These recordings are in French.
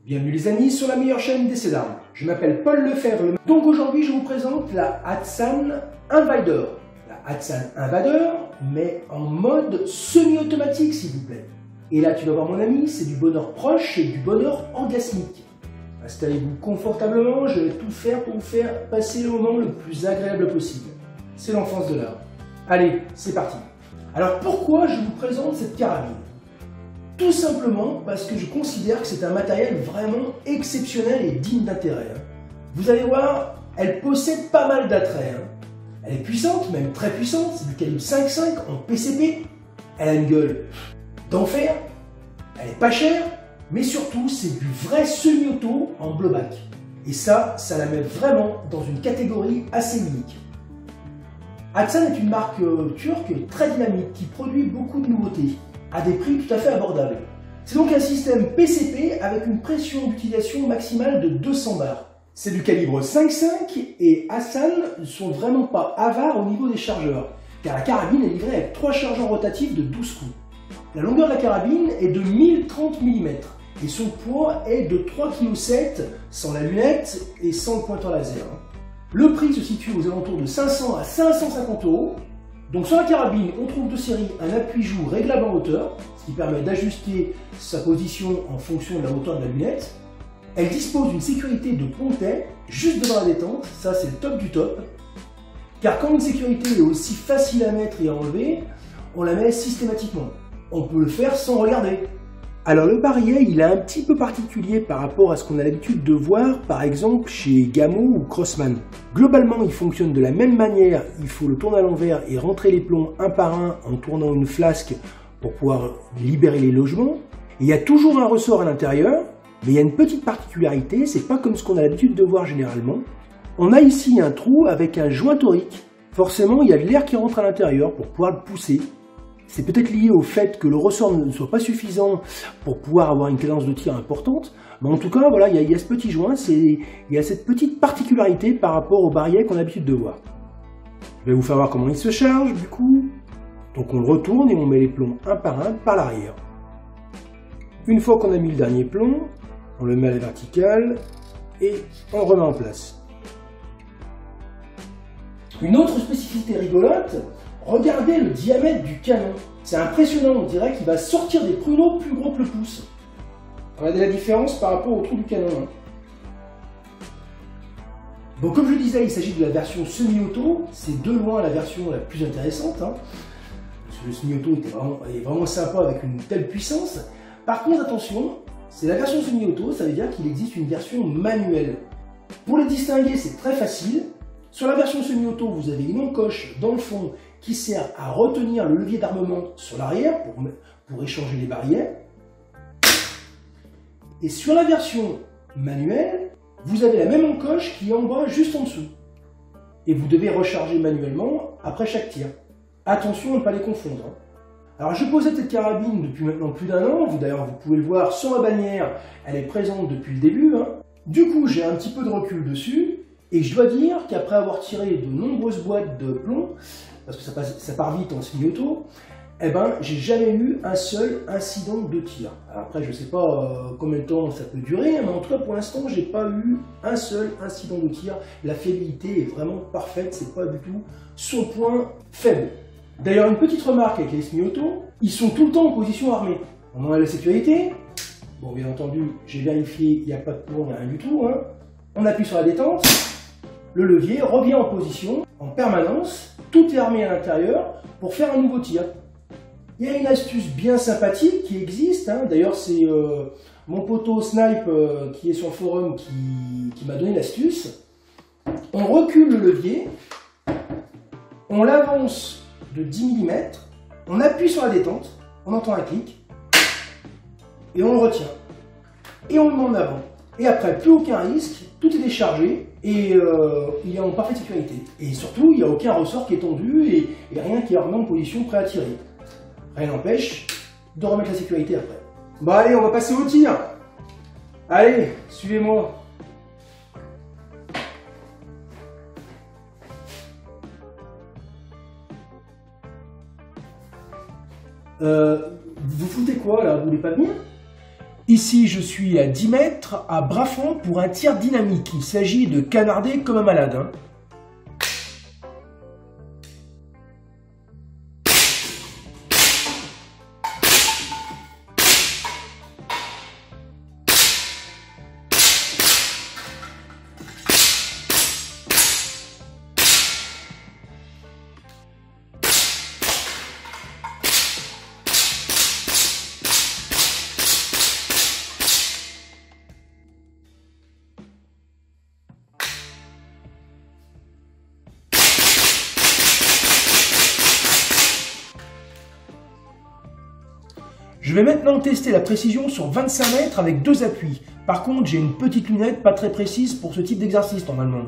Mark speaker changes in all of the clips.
Speaker 1: Bienvenue les amis sur la meilleure chaîne d'essais d'armes. Je m'appelle Paul Lefebvre. Donc aujourd'hui je vous présente la Hatsan Invader. La Hatsan Invader, mais en mode semi-automatique s'il vous plaît. Et là tu vas voir mon ami, c'est du bonheur proche et du bonheur orgasmique. Installez-vous confortablement, je vais tout faire pour vous faire passer le moment le plus agréable possible. C'est l'enfance de l'art. Allez, c'est parti. Alors pourquoi je vous présente cette carabine? Tout simplement parce que je considère que c'est un matériel vraiment exceptionnel et digne d'intérêt. Vous allez voir, elle possède pas mal d'attraits. Elle est puissante, même très puissante, c'est du calibre 5.5 en PCP. Elle a une gueule d'enfer, elle est pas chère, mais surtout c'est du vrai semi-auto en blowback. Et ça la met vraiment dans une catégorie assez unique. Hatsan est une marque turque très dynamique qui produit beaucoup de nouveautés à des prix tout à fait abordables. C'est donc un système PCP avec une pression d'utilisation maximale de 200 bars. C'est du calibre 5.5 et Hatsan ne sont vraiment pas avares au niveau des chargeurs, car la carabine est livrée avec 3 chargeurs rotatifs de 12 coups. La longueur de la carabine est de 1030 mm et son poids est de 3,7 kg sans la lunette et sans le pointeur laser. Le prix se situe aux alentours de 500 à 550 €. Donc sur la carabine, on trouve de série un appui-joue réglable en hauteur, ce qui permet d'ajuster sa position en fonction de la hauteur de la lunette. Elle dispose d'une sécurité de pontet juste devant la détente, ça c'est le top du top. Car quand une sécurité est aussi facile à mettre et à enlever, on la met systématiquement. On peut le faire sans regarder. Alors le barillet, il est un petit peu particulier par rapport à ce qu'on a l'habitude de voir par exemple chez Gamo ou Crossman. Globalement, il fonctionne de la même manière, il faut le tourner à l'envers et rentrer les plombs un par un en tournant une flasque pour pouvoir libérer les logements. Et il y a toujours un ressort à l'intérieur, mais il y a une petite particularité, c'est pas comme ce qu'on a l'habitude de voir généralement. On a ici un trou avec un joint torique. Forcément, il y a de l'air qui rentre à l'intérieur pour pouvoir le pousser. C'est peut-être lié au fait que le ressort ne soit pas suffisant pour pouvoir avoir une cadence de tir importante. Mais en tout cas, voilà, il y a ce petit joint, il y a cette petite particularité par rapport au barillet qu'on a l'habitude de voir. Je vais vous faire voir comment il se charge du coup. Donc on le retourne et on met les plombs un par l'arrière. Une fois qu'on a mis le dernier plomb, on le met à la verticale et on remet en place. Une autre spécificité rigolote, regardez le diamètre du canon. C'est impressionnant, on dirait qu'il va sortir des pruneaux plus gros que le pouce. Regardez la différence par rapport au trou du canon. Donc comme je le disais, il s'agit de la version semi-auto. C'est de loin la version la plus intéressante. Parce que le semi-auto est vraiment sympa avec une telle puissance. Par contre, attention, c'est la version semi-auto, ça veut dire qu'il existe une version manuelle. Pour les distinguer, c'est très facile. Sur la version semi-auto, vous avez une encoche dans le fond qui sert à retenir le levier d'armement sur l'arrière pour échanger les barillets. Et sur la version manuelle, vous avez la même encoche qui est en bas juste en dessous. Et vous devez recharger manuellement après chaque tir. Attention à ne pas les confondre. Alors je possède cette carabine depuis maintenant plus d'1 an. D'ailleurs vous pouvez le voir sur la bannière, elle est présente depuis le début. Du coup j'ai un petit peu de recul dessus. Et je dois dire qu'après avoir tiré de nombreuses boîtes de plomb, parce que ça part vite en semi-auto, eh ben, j'ai jamais eu un seul incident de tir. Alors après, je sais pas combien de temps ça peut durer, mais en tout cas, pour l'instant, j'ai pas eu un seul incident de tir. La fiabilité est vraiment parfaite, c'est pas du tout son point faible. D'ailleurs, une petite remarque avec les semi-auto, ils sont tout le temps en position armée. On enlève la sécurité. Bon, bien entendu, j'ai vérifié, il n'y a pas de plomb, il n'y a rien du tout. On appuie sur la détente. Le levier revient en position en permanence, tout est armé à l'intérieur pour faire un nouveau tir. Il y a une astuce bien sympathique qui existe, d'ailleurs c'est mon poteau Snipe qui est sur le forum qui m'a donné l'astuce. On recule le levier, on l'avance de 10 mm, on appuie sur la détente, on entend un clic, et on le retient. Et on le met en avant. Et après, plus aucun risque, tout est déchargé et il est en parfaite sécurité. Et surtout, il n'y a aucun ressort qui est tendu et rien qui est remis en position prêt à tirer. Rien n'empêche de remettre la sécurité après. Bon allez, on va passer au tir. Allez, suivez-moi. Vous foutez quoi là? Vous voulez pas venir? Ici, je suis à 10 mètres, à bras fond pour un tir dynamique. Il s'agit de canarder comme un malade. Hein. Je vais maintenant tester la précision sur 25 mètres avec 2 appuis. Par contre, j'ai une petite lunette pas très précise pour ce type d'exercice normalement.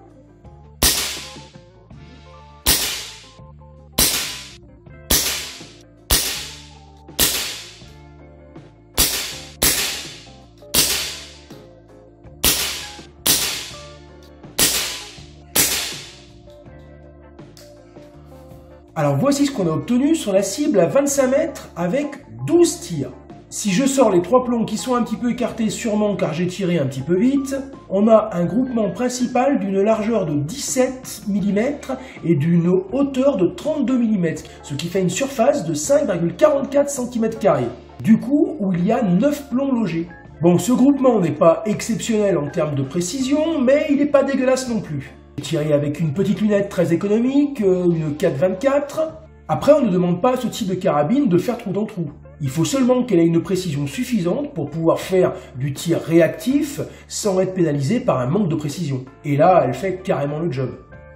Speaker 1: Alors voici ce qu'on a obtenu sur la cible à 25 mètres avec 12 tirs. Si je sors les 3 plombs qui sont un petit peu écartés sûrement car j'ai tiré un petit peu vite, on a un groupement principal d'une largeur de 17 mm et d'une hauteur de 32 mm, ce qui fait une surface de 5,44 cm². Du coup, où il y a 9 plombs logés. Bon, ce groupement n'est pas exceptionnel en termes de précision, mais il n'est pas dégueulasse non plus. J'ai tiré avec une petite lunette très économique, une 4,24. Après, on ne demande pas à ce type de carabine de faire trou dans trou. Il faut seulement qu'elle ait une précision suffisante pour pouvoir faire du tir réactif sans être pénalisée par un manque de précision. Et là, elle fait carrément le job.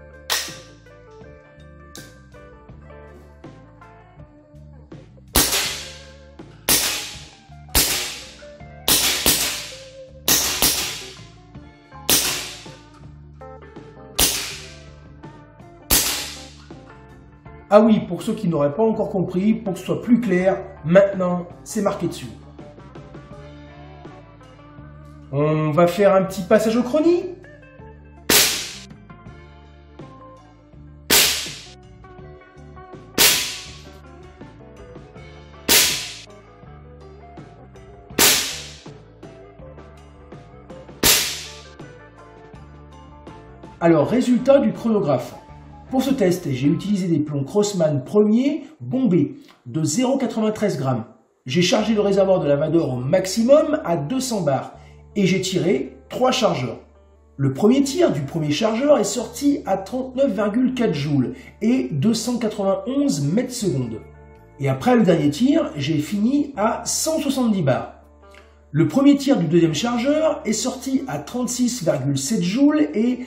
Speaker 1: Ah oui, pour ceux qui n'auraient pas encore compris, pour que ce soit plus clair, maintenant, c'est marqué dessus. On va faire un petit passage au chronie. Alors, résultat du chronographe. Pour ce test, j'ai utilisé des plombs Crossman premier bombés de 0,93 g. J'ai chargé le réservoir de lavadeur au maximum à 200 bars et j'ai tiré 3 chargeurs. Le premier tir du premier chargeur est sorti à 39,4 joules et 291 mètres secondes. Et après le dernier tir, j'ai fini à 170 bars. Le premier tir du deuxième chargeur est sorti à 36,7 joules et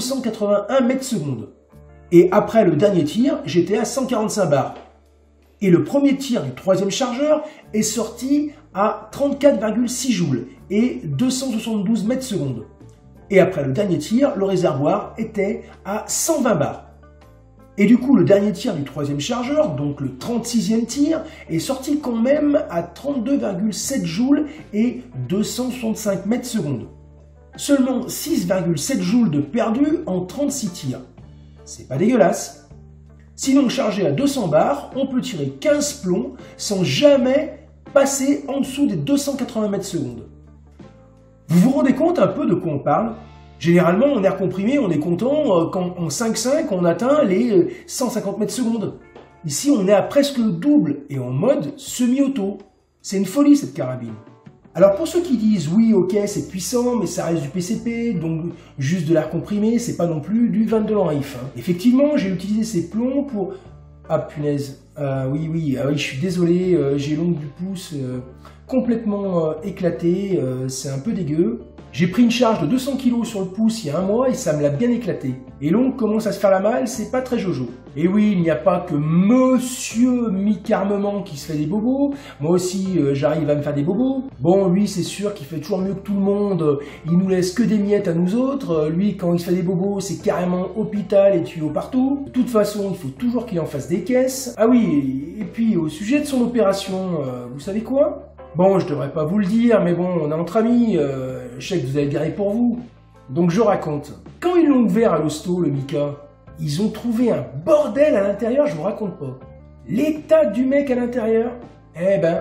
Speaker 1: 281 mètres secondes. Et après le dernier tir, j'étais à 145 bars. Et le premier tir du troisième chargeur est sorti à 34,6 joules et 272 mètres secondes. Et après le dernier tir, le réservoir était à 120 bars. Et du coup, le dernier tir du troisième chargeur, donc le 36e tir, est sorti quand même à 32,7 joules et 265 mètres secondes. Seulement 6,7 joules de perdu en 36 tirs. C'est pas dégueulasse. Sinon, chargé à 200 bars, on peut tirer 15 plombs sans jamais passer en dessous des 280 mètres secondes. Vous vous rendez compte un peu de quoi on parle? Généralement, en air comprimé, on est content quand en 5.5, on atteint les 150 mètres secondes. Ici, on est à presque le double et en mode semi-auto. C'est une folie cette carabine. Alors pour ceux qui disent oui, ok, c'est puissant, mais ça reste du PCP, donc juste de l'air comprimé, c'est pas non plus du 22 Lanriff. Hein. Effectivement, j'ai utilisé ces plombs pour... Ah punaise, oui, je suis désolé, j'ai l'ongle du pouce complètement éclaté, c'est un peu dégueu. J'ai pris une charge de 200 kg sur le pouce il y a un mois et ça me l'a bien éclaté. Et l'ongle commence à se faire la malle, c'est pas très jojo. Et oui, il n'y a pas que monsieur mi-carmement qui se fait des bobos. Moi aussi, j'arrive à me faire des bobos. Bon, lui, c'est sûr qu'il fait toujours mieux que tout le monde. Il nous laisse que des miettes à nous autres. Lui, quand il se fait des bobos, c'est carrément hôpital et tuyaux partout. De toute façon, il faut toujours qu'il en fasse des caisses. Ah oui, et puis au sujet de son opération, vous savez quoi ? Bon, je devrais pas vous le dire, mais bon, on est entre amis, je sais que vous avez garé pour vous. Donc je raconte. Quand ils l'ont ouvert à l'hosto, le Mika, ils ont trouvé un bordel à l'intérieur, je vous raconte pas. L'état du mec à l'intérieur, eh ben,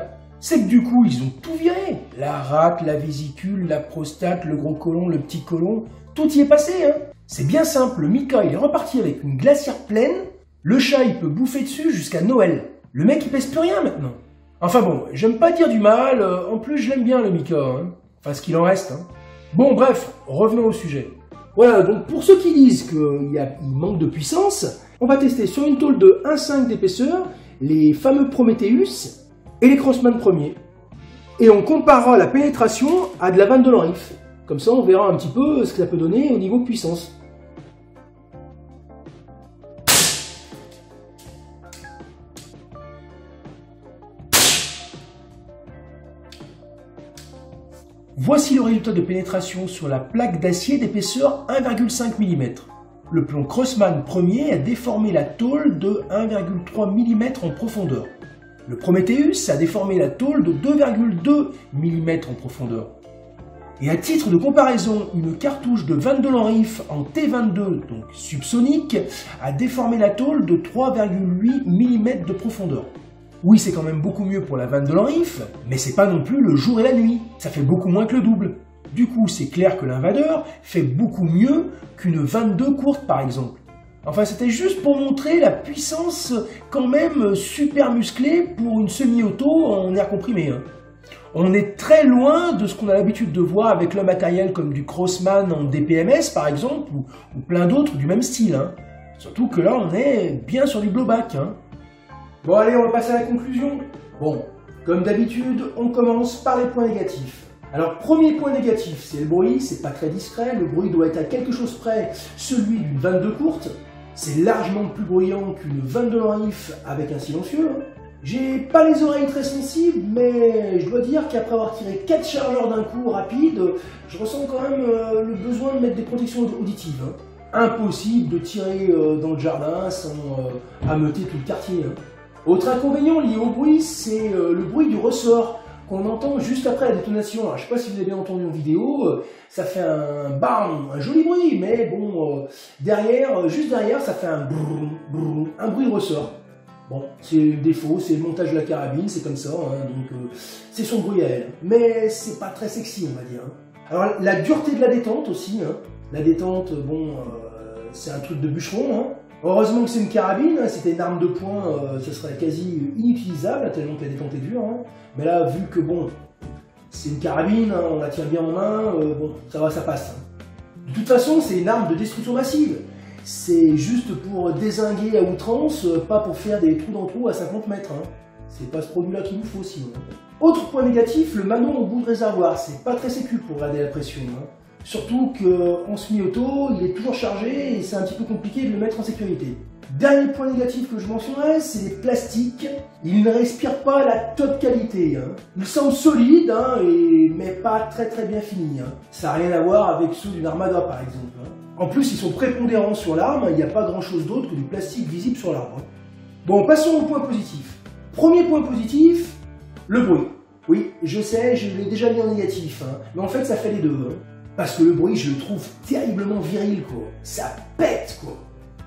Speaker 1: c'est que du coup, ils ont tout viré. La rate, la vésicule, la prostate, le gros côlon, le petit côlon, tout y est passé, hein. C'est bien simple, le Mika, il est reparti avec une glacière pleine, le chat, il peut bouffer dessus jusqu'à Noël. Le mec, il pèse plus rien maintenant. Enfin bon, j'aime pas dire du mal, en plus je l'aime bien le Mika, hein. Enfin ce qu'il en reste, hein. Bon bref, revenons au sujet. Voilà, donc pour ceux qui disent qu'il manque de puissance, on va tester sur une tôle de 1,5 d'épaisseur les fameux Prometheus et les Crossman premiers. Et on comparera la pénétration à de la vanne de l'Enrif. Comme ça on verra un petit peu ce que ça peut donner au niveau de puissance. Voici le résultat de pénétration sur la plaque d'acier d'épaisseur 1,5 mm. Le plomb Crossman premier a déformé la tôle de 1,3 mm en profondeur. Le Prometheus a déformé la tôle de 2,2 mm en profondeur. Et à titre de comparaison, une cartouche de vanne de l'Enrif en T22, donc subsonique, a déformé la tôle de 3,8 mm de profondeur. Oui, c'est quand même beaucoup mieux pour la vanne de l'Enrif, mais c'est pas non plus le jour et la nuit. Ça fait beaucoup moins que le double. Du coup, c'est clair que l'Invader fait beaucoup mieux qu'une 22 courte, par exemple. Enfin, c'était juste pour montrer la puissance quand même super musclée pour une semi-auto en air comprimé, hein. On est très loin de ce qu'on a l'habitude de voir avec le matériel comme du Crossman en DPMS, par exemple, ou plein d'autres du même style, hein. Surtout que là, on est bien sur du blowback, hein. Bon allez, on va passer à la conclusion. Bon, comme d'habitude, on commence par les points négatifs. Alors, premier point négatif, c'est le bruit, c'est pas très discret, le bruit doit être à quelque chose près celui d'une 22 courte. C'est largement plus bruyant qu'une 22 l'Enrif avec un silencieux. J'ai pas les oreilles très sensibles, mais je dois dire qu'après avoir tiré 4 chargeurs d'un coup rapide, je ressens quand même le besoin de mettre des protections auditives, hein. Impossible de tirer dans le jardin sans ameuter tout le quartier, hein. Autre inconvénient lié au bruit, c'est le bruit du ressort qu'on entend juste après la détonation. Alors, je ne sais pas si vous avez bien entendu en vidéo, ça fait un bam, un joli bruit, mais bon, derrière, juste derrière, ça fait un brrr, brrr, un bruit de ressort. Bon, c'est le défaut, c'est le montage de la carabine, c'est comme ça, hein, donc c'est son bruit à elle. Mais c'est pas très sexy, on va dire, hein. Alors, la dureté de la détente aussi, hein. La détente, bon, c'est un truc de bûcheron, hein. Heureusement que c'est une carabine, hein. C'était une arme de poing, ce serait quasi inutilisable, tellement que la détente est dure, hein. Mais là, vu que bon, c'est une carabine, hein, on la tient bien en main, bon, ça va, ça passe, hein. De toute façon, c'est une arme de destruction massive. C'est juste pour dézinguer à outrance, pas pour faire des trous dans trous à 50 mètres, hein. C'est pas ce produit-là qu'il nous faut sinon. Autre point négatif, le manon au bout de réservoir, c'est pas très sécu pour regarder la pression, hein. Surtout qu'en semi-auto, il est toujours chargé et c'est un petit peu compliqué de le mettre en sécurité. Dernier point négatif que je mentionnerai, c'est les plastiques. Ils ne respirent pas la top qualité, hein. Ils semblent solides, hein, mais pas très bien finis, hein. Ça n'a rien à voir avec ceux d'une Armada par exemple, hein. En plus, ils sont prépondérants sur l'arme, il n'y a pas grand chose d'autre que du plastique visible sur l'arbre, hein. Bon, passons au point positif. Premier point positif, le bruit. Oui, je sais, je l'ai déjà mis en négatif, hein, mais en fait ça fait les deux, hein. Parce que le bruit, je le trouve terriblement viril, quoi. Ça pète, quoi.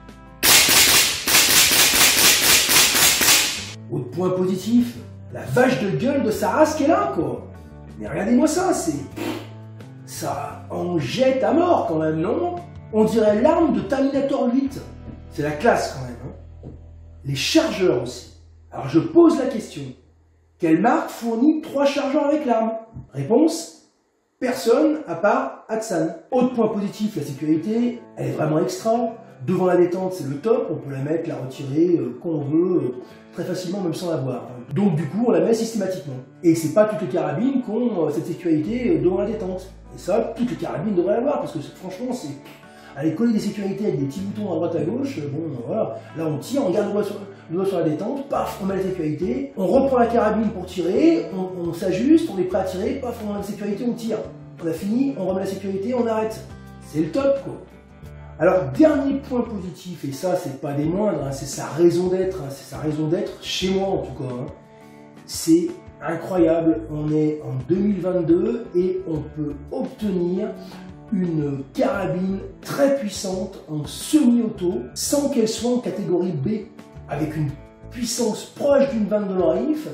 Speaker 1: Autre point positif, la vache de gueule de sa race qui est là, quoi. Mais regardez-moi ça, ça en jette à mort, quand même, non? On dirait l'arme de Terminator 8. C'est la classe, quand même, hein. Les chargeurs aussi. Alors, je pose la question. Quelle marque fournit 3 chargeurs avec l'arme? Réponse? Personne à part Hatsan. Autre point positif, la sécurité, elle est vraiment extra. Devant la détente, c'est le top, on peut la mettre, la retirer quand on veut, très facilement, même sans la voir. Donc du coup, on la met systématiquement. Et c'est pas toutes les carabines qui ont cette sécurité devant la détente. Et ça, toutes les carabines devraient l'avoir, parce que franchement, c'est... Aller coller des sécurités avec des petits boutons à droite à gauche, bon voilà, là on tire, on garde le doigt sur la détente, paf, on met la sécurité, on reprend la carabine pour tirer, on s'ajuste, on est prêt à tirer, paf, on met la sécurité, on tire. On a fini, on remet la sécurité, on arrête. C'est le top, quoi. Alors, dernier point positif, et ça c'est pas des moindres, hein, c'est sa raison d'être, hein, c'est sa raison d'être, chez moi en tout cas, hein. C'est incroyable, on est en 2022 et on peut obtenir une carabine très puissante en semi-auto sans qu'elle soit en catégorie B, avec une puissance proche d'une vanne de l'Enrif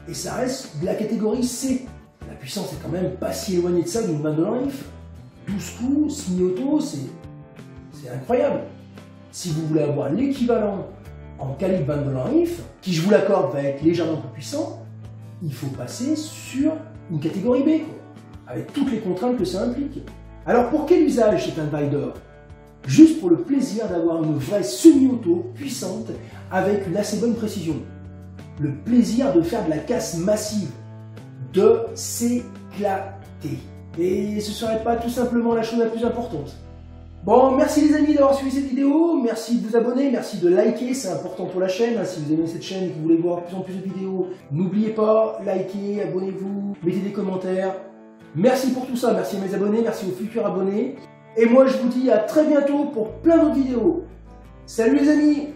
Speaker 1: et ça reste de la catégorie C. La puissance est quand même pas si éloignée de ça d'une Bandol Riff. 12 coups, semi-auto, c'est incroyable. Si vous voulez avoir l'équivalent en calibre Bandol Riff, qui je vous l'accorde va être légèrement plus puissant, il faut passer sur une catégorie B, quoi, avec toutes les contraintes que ça implique. Alors pour quel usage cet Invader? Juste pour le plaisir d'avoir une vraie semi-auto puissante avec une assez bonne précision. Le plaisir de faire de la casse massive, de s'éclater. Et ce serait pas tout simplement la chose la plus importante. Bon, merci les amis d'avoir suivi cette vidéo, merci de vous abonner, merci de liker, c'est important pour la chaîne. Si vous aimez cette chaîne et que vous voulez voir de plus en plus de vidéos, n'oubliez pas, likez, abonnez-vous, mettez des commentaires. Merci pour tout ça, merci à mes abonnés, merci aux futurs abonnés. Et moi je vous dis à très bientôt pour plein d'autres vidéos. Salut les amis!